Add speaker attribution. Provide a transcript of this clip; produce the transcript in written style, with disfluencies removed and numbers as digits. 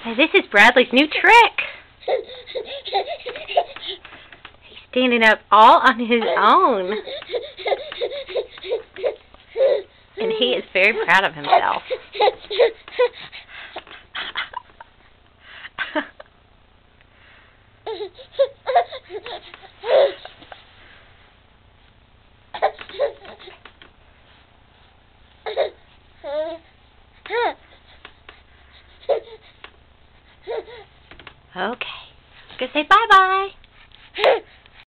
Speaker 1: Hey, this is Bradley's new trick. He's standing up all on his own. And he is very proud of himself. Okay. Go say bye-bye.